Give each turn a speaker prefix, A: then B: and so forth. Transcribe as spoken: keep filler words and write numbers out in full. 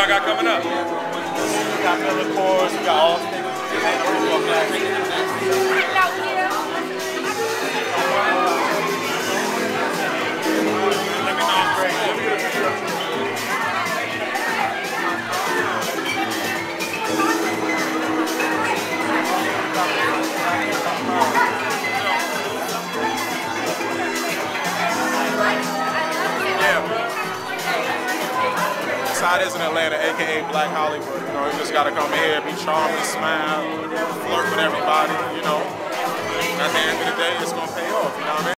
A: y'all got coming up?
B: We got Miller Coors, we got all things. That's how it is in Atlanta, aka Black Hollywood. You know, you just gotta come here, be charming, smile, flirt with everybody, you know. And at the end of the day, it's gonna pay off, you know what I mean?